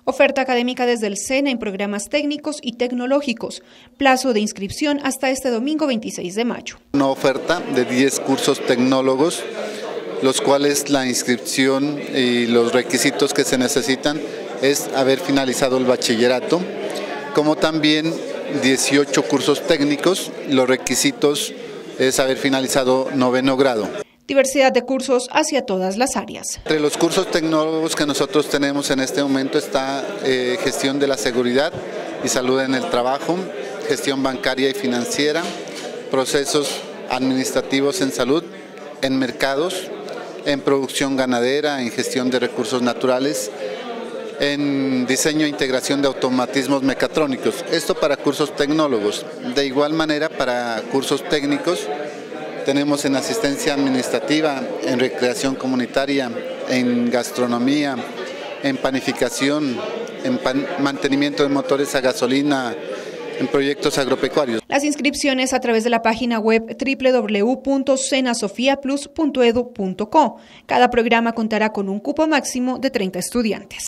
Oferta académica desde el SENA en programas técnicos y tecnológicos. Plazo de inscripción hasta este domingo 26 de mayo. Una oferta de 10 cursos tecnólogos, los cuales la inscripción y los requisitos que se necesitan es haber finalizado el bachillerato, como también 18 cursos técnicos, los requisitos es haber finalizado 9º grado. Diversidad de cursos hacia todas las áreas. Entre los cursos tecnólogos que nosotros tenemos en este momento está gestión de la seguridad y salud en el trabajo, gestión bancaria y financiera, procesos administrativos en salud, en mercados, en producción ganadera, en gestión de recursos naturales, en diseño e integración de automatismos mecatrónicos. Esto para cursos tecnólogos. De igual manera, para cursos técnicos, tenemos en asistencia administrativa, en recreación comunitaria, en gastronomía, en panificación, en mantenimiento de motores a gasolina, en proyectos agropecuarios. Las inscripciones a través de la página web www.senasofiaplus.edu.co. Cada programa contará con un cupo máximo de 30 estudiantes.